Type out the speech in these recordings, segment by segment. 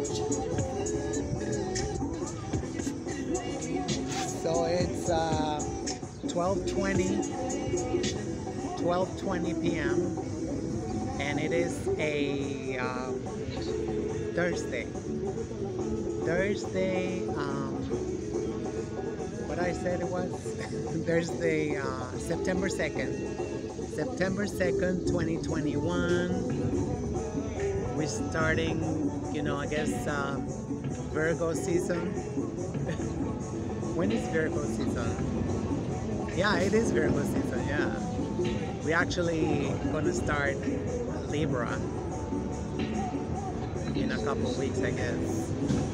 So it's 12:20 p.m. and it is a Thursday. Thursday, what I said it was Thursday, September 2nd. September 2nd, 2021. We're starting, I guess, Virgo season. When is Virgo season? Yeah, it is Virgo season, yeah. We're actually gonna start Libra in a couple of weeks, I guess.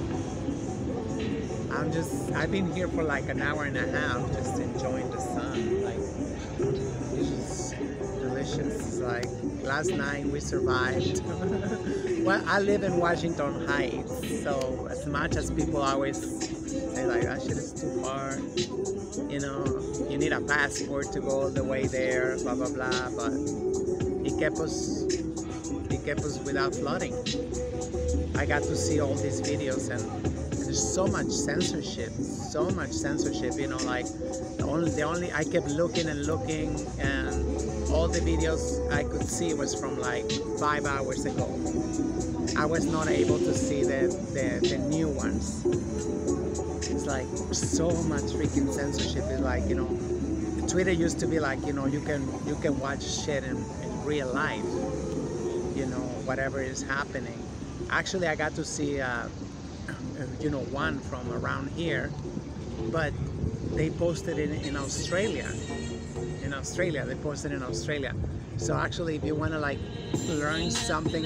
I've been here for like an hour and a half just enjoying the sun. Like, it's just delicious. It's like last night we survived. Well, I live in Washington Heights, so as much as people always say like that shit is too far, you need a passport to go all the way there, blah blah blah, but it kept us without flooding. I got to see all these videos, and there's so much censorship, like the only I kept looking and looking, and all the videos I could see was from like 5 hours ago. I was not able to see the new ones. It's like so much freaking censorship. It's like, Twitter used to be like, you can watch shit in real life, whatever is happening. Actually, I got to see one from around here, but they posted it in Australia. They posted in Australia. So actually, if you want to like learn something,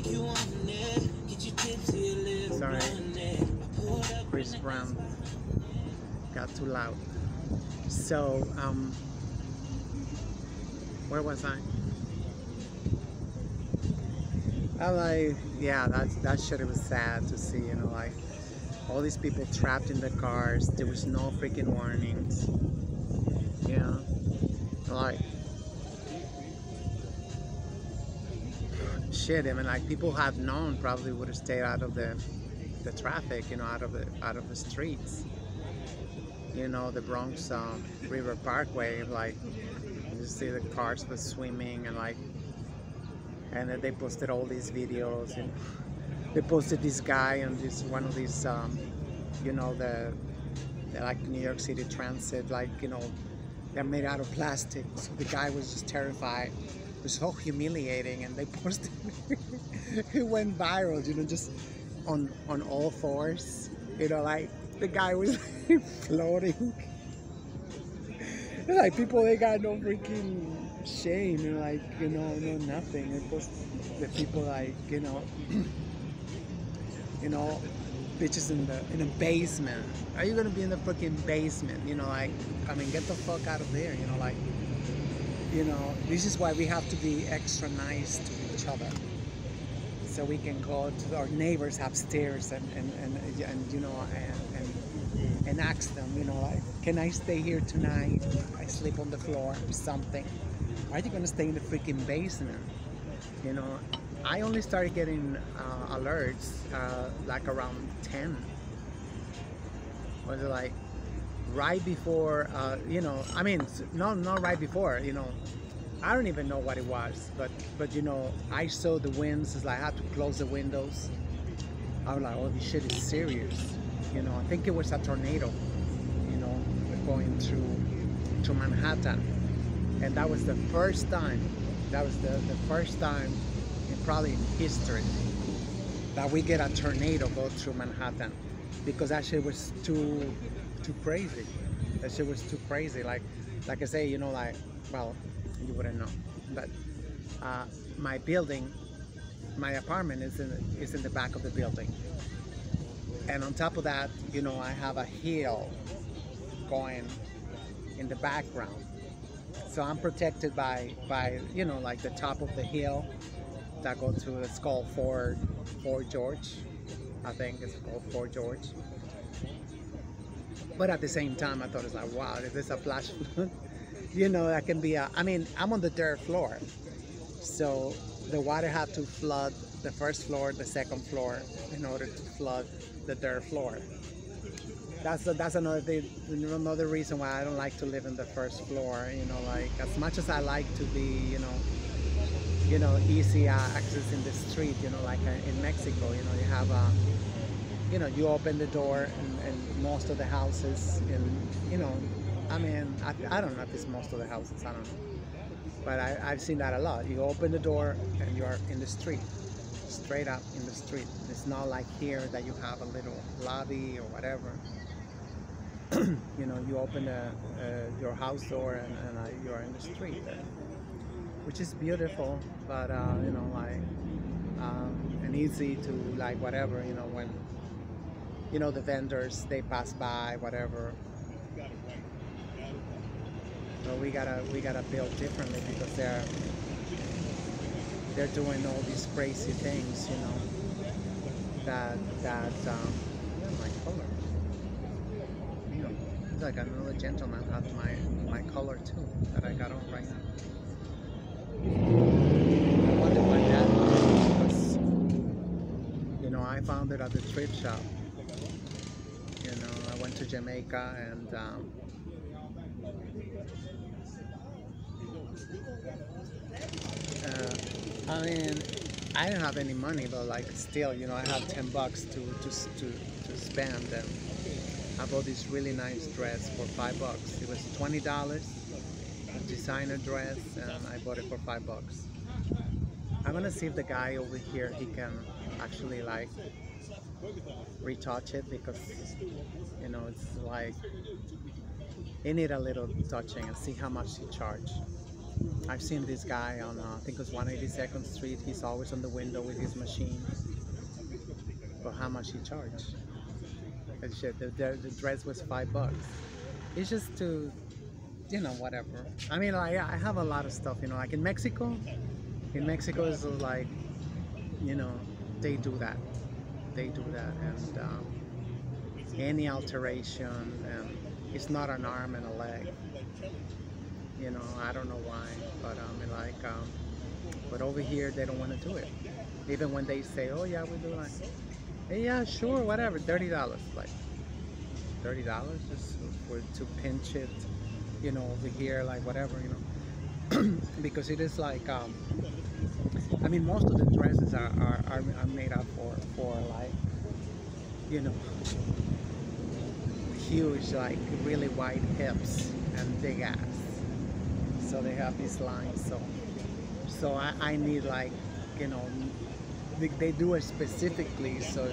sorry, Chris Brown got too loud. So where was I? Yeah, that shit, it was sad to see, like all these people trapped in the cars. There was no freaking warnings. Like shit. I mean, like people had known, probably would have stayed out of the traffic, out of the streets. The Bronx River Parkway, like you see the cars were swimming and then they posted all these videos, and they posted this guy on one of these the like New York City Transit, like they're made out of plastic. So the guy was just terrified. It was so humiliating, and they posted it went viral, just on all fours, like the guy was floating. Like people, they got no freaking shame, no nothing. It was the people like bitches in the basement. Are you gonna be in the freaking basement? Like, I mean, get the fuck out of there. This is why we have to be extra nice to each other, so we can go to our neighbors upstairs and ask them, like, can I stay here tonight? I sleep on the floor or something. Why are you gonna stay in the freaking basement? I only started getting alerts like around 10. Was it like right before? I mean, not right before. I don't even know what it was, but I saw the winds. It's like I had to close the windows. I was like, oh, this shit is serious. I think it was a tornado, going through Manhattan, and that was the first time. That was the first time, probably in history, that we get a tornado go through Manhattan, because that shit was too crazy. That shit was too crazy. Like I say, well, you wouldn't know, but my building, my apartment is in the back of the building. And on top of that, I have a hill going in the background. So I'm protected by like the top of the hill that go to, it's called Fort George. I think it's called Fort George. But at the same time, I thought it's like, wow, if there's a flash flood, that can be I mean, I'm on the third floor. So the water had to flood the first floor, the second floor, in order to flood the third floor. That's another thing, another reason why I don't like to live in the first floor. You know, like as much as I like to be, easy access in the street. You know, like in Mexico, you have a, you open the door and most of the houses, and I mean, I don't know if it's most of the houses, I don't know, but I've seen that a lot. You open the door and you're in the street, straight up in the street. It's not like here that you have a little lobby or whatever. You open your house door and you're in the street, which is beautiful, but and easy to like whatever, when the vendors, they pass by, whatever. So we gotta build differently, because they're doing all these crazy things, that my color. It's like another gentleman has my color too, that I got on right now. I wonder why that was, because I found it at the thrift shop. I went to Jamaica, and I mean, I didn't have any money, but like still, I have $10 to spend, and I bought this really nice dress for $5. It was $20, a designer dress, and I bought it for $5. I'm gonna see if the guy over here, he can actually like retouch it, because it's like it need a little touching, and see how much he charged. I've seen this guy on I think it was 182nd Street. He's always on the window with his machine. But how much he charged? The dress was $5. It's just to, whatever. I mean, I have a lot of stuff, like in Mexico. In Mexico is like, they do that. They do that, and any alteration, and it's not an arm and a leg. I don't know why, but but over here they don't want to do it. Even when they say, oh yeah, we do, like, hey, yeah, sure, whatever, $30, like $30 just to pinch it, over here, like whatever, because it is like, I mean, most of the dresses are made up for like, huge, like really wide hips and big ass. So they have these lines. So I need, like, they do it specifically so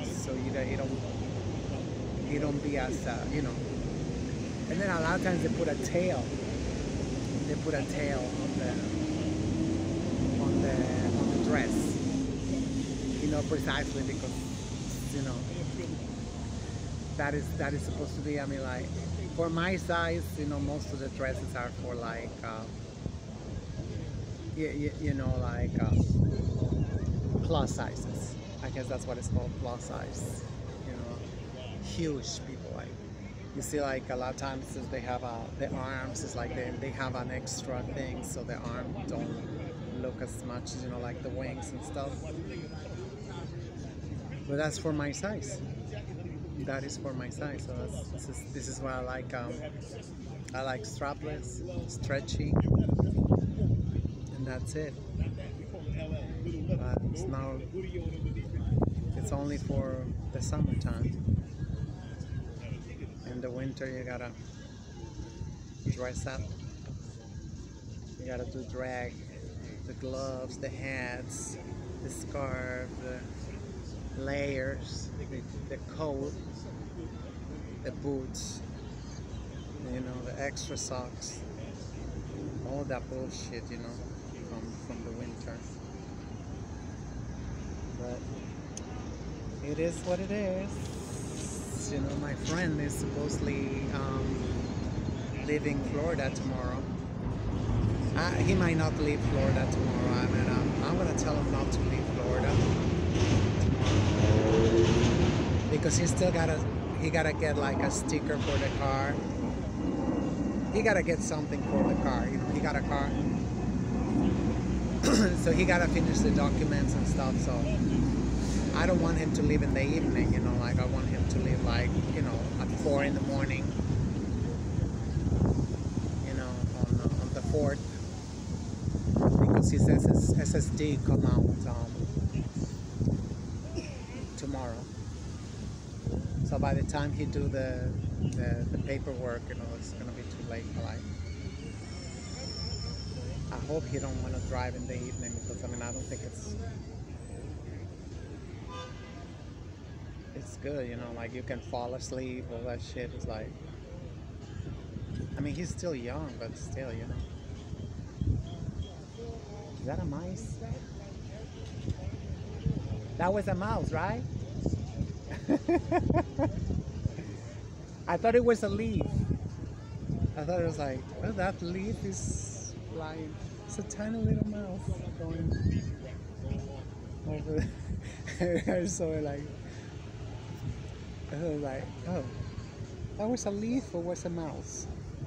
you don't be as And then a lot of times they put a tail. They put a tail on the dress. Precisely because that is supposed to be. I mean, like, for my size, most of the dresses are for like plus sizes. I guess that's what it's called, plus size. Huge people, like, you see, like a lot of times they have the arms is like they have an extra thing, so the arms don't look as much, like the wings and stuff. But that's for my size. That is for my size. So this is why I like strapless, stretchy, and that's it. But it's only for the summertime. In the winter, you gotta dress up. You gotta do drag, the gloves, the hats, the scarf, the layers, the coat, the boots, the extra socks, all that bullshit, from the winter. But it is what it is. My friend is supposedly leaving Florida tomorrow. He might not leave Florida tomorrow. I mean, I'm gonna tell him not to leave Florida tomorrow, because he gotta get like a sticker for the car. He gotta get something for the car. He got a car, so he gotta finish the documents and stuff. So I don't want him to leave in the evening, you know, like I want him to leave like, you know, at 4 in the morning, you know, on the 4th, because he says his SSD come out tomorrow. So by the time he do the paperwork, you know, it's gonna be too late. Like, I hope he don't want to drive in the evening, because I mean I don't think it's good, you know, like you can fall asleep, all that shit is like, I mean he's still young, but still, you know. Is that a mouse? That was a mouse, right? I thought it was a leaf. I thought it was like, well, that leaf is flying. It's a tiny little mouse going over there. So like, I was like, oh, that was a leaf or was a mouse?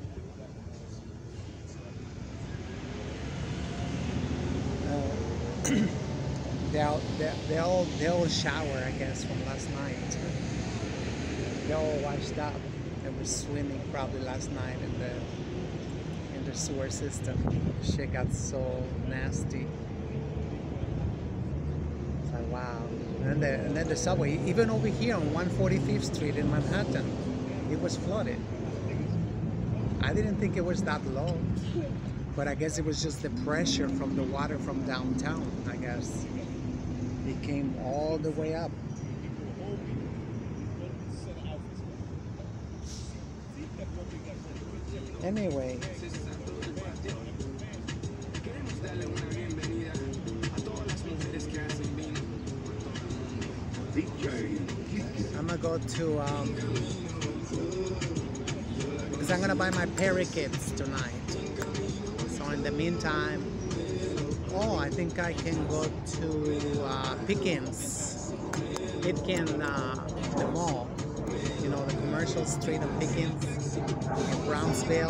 They all shower, I guess, from last night. They all washed up. They were swimming probably last night in the sewer system. Shit got so nasty. It's like, wow. And then the subway, even over here on 145th Street in Manhattan, it was flooded. I didn't think it was that low, but I guess it was just the pressure from the water from downtown, I guess. It came all the way up. Anyway, I'm gonna go to because I'm gonna buy my parakeets tonight. So in the meantime, oh, I think I can go to Pickens, the mall. You know, the commercial street of Pickens in Brownsville.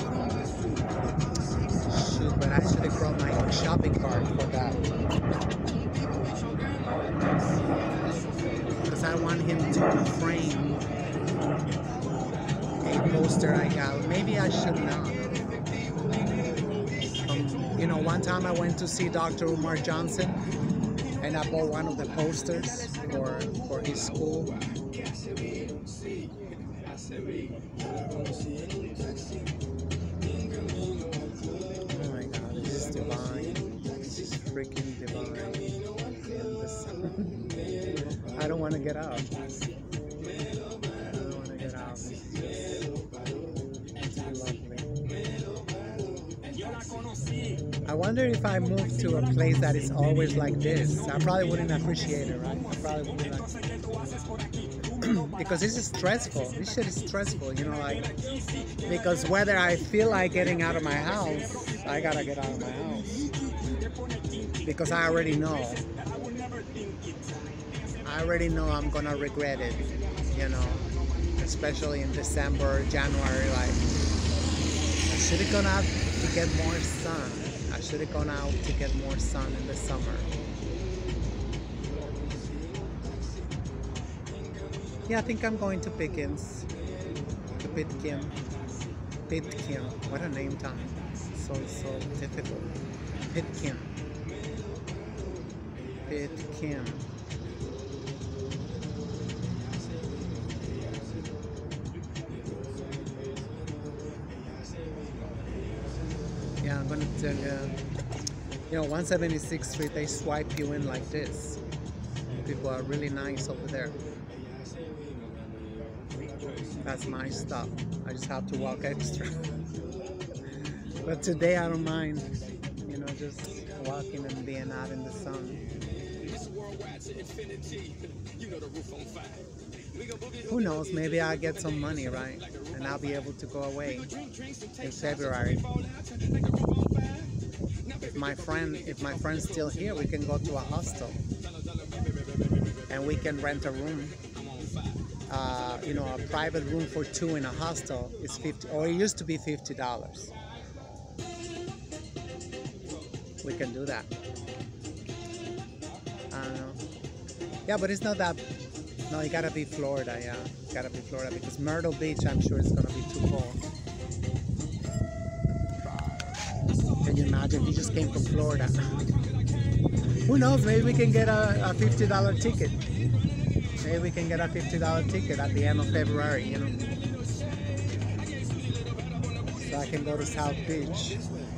Shoot, but I should have brought my own shopping cart for that. Because I want him to frame a poster I got. Maybe I should not. You know, one time I went to see Dr. Umar Johnson, and I bought one of the posters for his school. Oh my God, this is divine. This is freaking divine. I don't want to get out. I don't want to get out. It's lovely. I wonder if I moved to a place that is always like this, I probably wouldn't appreciate it, right? I probably wouldn't because this is stressful. This shit is stressful, you know, like, because whether I feel like getting out of my house, I gotta get out of my house. Because I already know. I'm gonna regret it, you know, especially in December, January, like, I should have gone out to get more sun. I should have gone out to get more sun in the summer. Yeah, I think I'm going to Pickens. To Pitkin. What a name, Tom. So difficult. Pitkin. Yeah, I'm gonna tell you. You know, 176th Street, they swipe you in like this. People are really nice over there. That's my stop. I just have to walk extra. But today I don't mind, you know, just walking and being out in the sun. Who knows, maybe I'll get some money, right? And I'll be able to go away in February. If my friend's still here, we can go to a hostel. And we can rent a room. You know, a private room for two in a hostel is $50, or it used to be $50. We can do that. I don't know. Yeah, but it's not that. No, it gotta be Florida. Yeah, it gotta be Florida because Myrtle Beach, I'm sure it's gonna be too cold. Can you imagine? He just came from Florida. Who knows? Maybe we can get a $50 ticket. Maybe we can get a $50 ticket at the end of February. You know, so I can go to South Beach.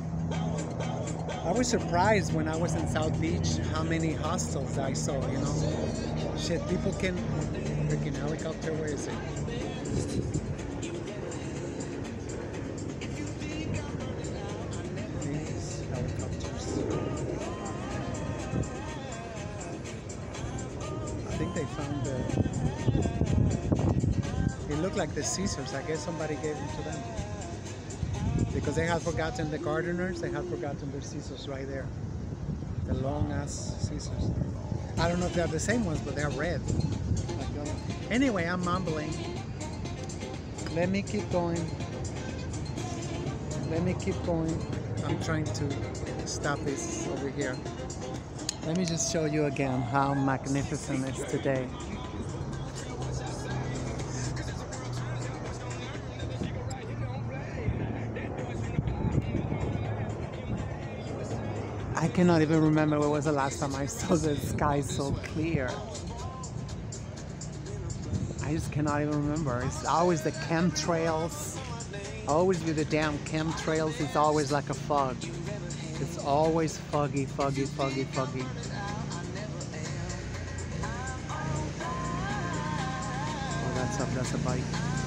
I was surprised when I was in South Beach how many hostels I saw, you know. Shit, people can... Freaking helicopter, where is it? These helicopters. I think they found the... It looked like the Caesars. I guess somebody gave them to them. Because they had forgotten the gardeners, they had forgotten their scissors right there. The long ass scissors. I don't know if they're the same ones, but they're red. Anyway, I'm mumbling. Let me keep going. Let me keep going. I'm trying to stop this over here. Let me just show you again how magnificent it is today. I cannot even remember when was the last time I saw the sky so clear. I just cannot even remember. It's always the chemtrails. Always with the damn chemtrails, it's always like a fog. It's always foggy, foggy, foggy, foggy. Oh, that's a bike.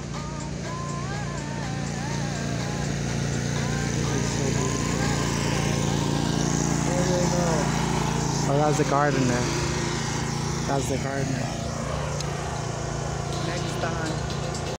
Oh, that's the gardener. That's the gardener. Next time.